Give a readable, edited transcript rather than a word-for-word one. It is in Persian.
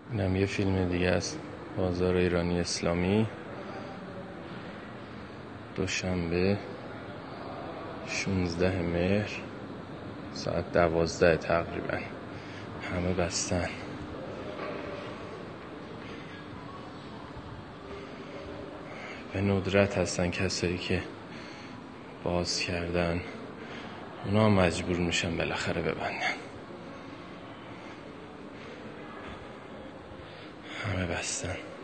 اینم یه فیلم دیگه است. بازار ایرانی اسلامی، دوشنبه 16 مهر ساعت 12 تقریبا. همه بستن. به ندرت هستن کسایی که باز کردن، اونا مجبور میشن بالاخره ببندن. همه بستن.